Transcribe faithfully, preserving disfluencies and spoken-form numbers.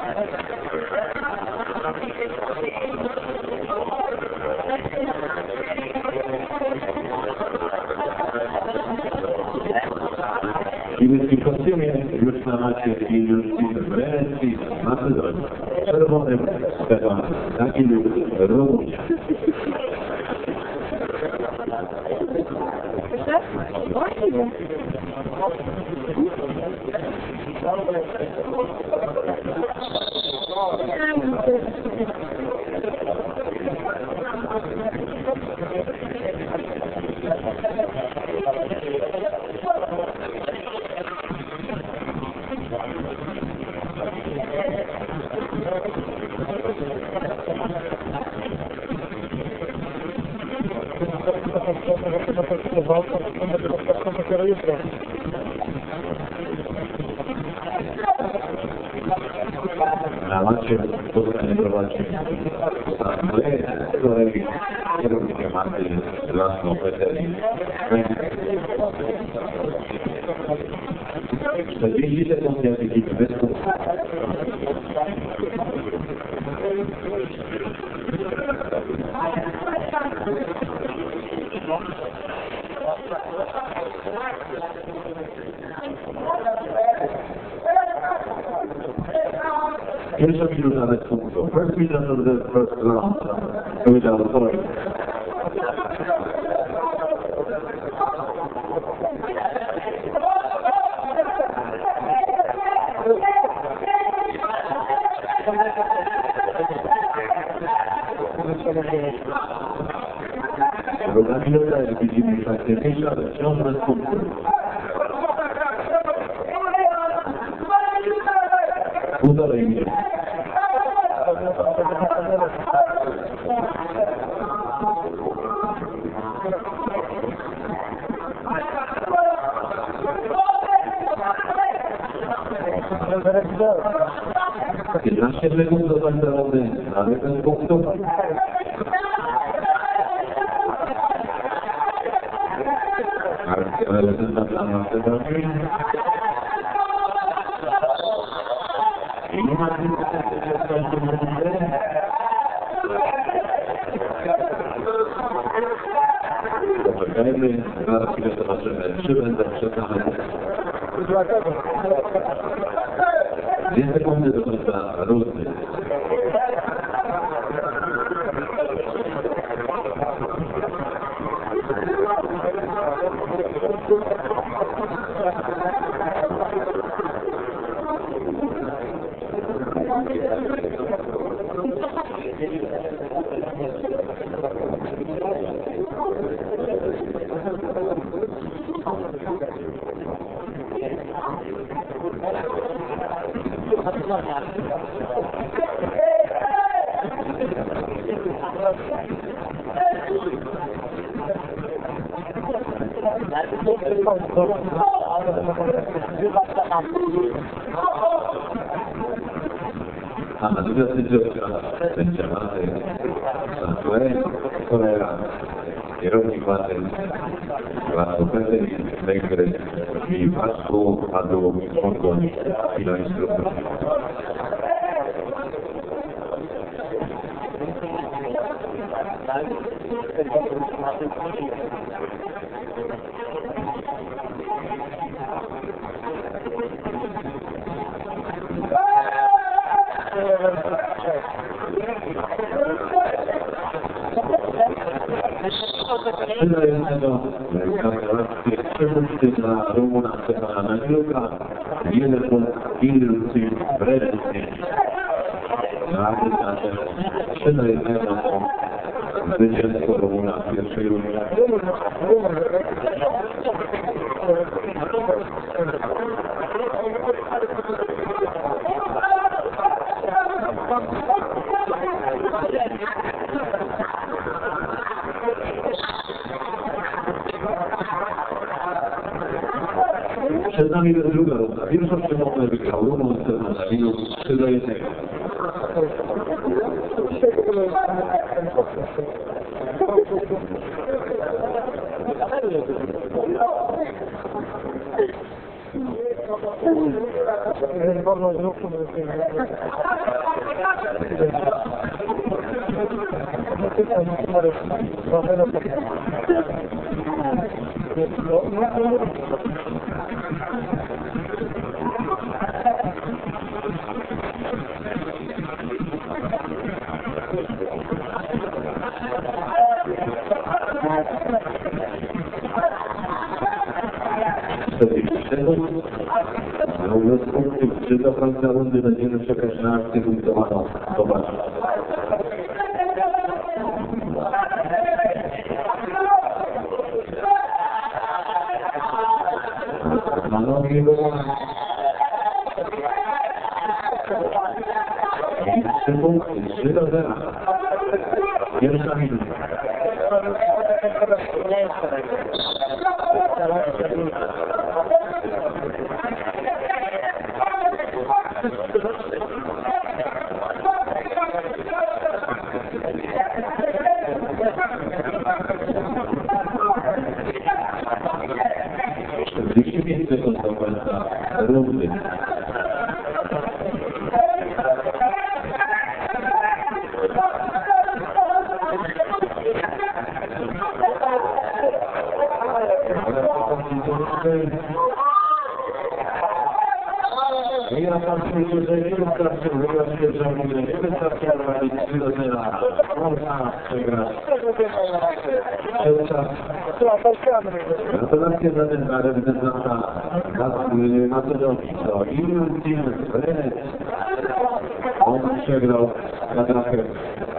I w tym kostiumie już na macie i już w Wenecji, Macedonii, czerwonym Stefan, taki lub Rumunia. Na macie spotkanie prowadzi kolegi, kierownikiem Marty Lasną Peteri. czterdzieści sekund jak ekipy występ. Pierwsza minuta bez punktu. First minute of the first round. Without point. Druga minuta, jak widzimy, jest aktywniejsza, ale wciąż bez punktu. Półtorej minuty. piętnaście sekund do końca rundy, nawet bez punktów. Ale reprezentacja Macedonii. I nie ma poczekajmy, zaraz chwilę zobaczymy, czy będę przekonany. Dwie sekundy do końca rundy. A na druga sędziowska sędzia Maty, Santuel, Kolera, kierownik Maty, Lasną Peteri, Węgry i Waszku, Adu, Mongon i do instruktorów. Przydającego kamerackie dla Rumuna Stefana Nagiluka, jeden punkt Illucji Bredecznie. Na aplikację przydającego zwycięstwo Rumuna w pierwszej rundzie. Przed nami jest druga runda. Pierwsza przemowę wygrał Rumun Stefan Nagiluka trzy do jednego. Wolność ruchu muzykalnego. Tutaj numery trochę do tego. Równe punkty, czy do końca rundy będziemy czekać na akcję punktowaną. Zobaczmy. Na nogi było. Trzy punkty, trzy do zera. Pierwsza minuta. czterdzieści pięć sekund do końca rundy. Ja patrzę, że nie wystarczy wygrać pierwszą rundę, nie wystarczy prowadzić trzy do zera. Można przegrać. Gratulacje za ten reprezentanta Macedonii. To Julius Timens, on przegrał na trachę.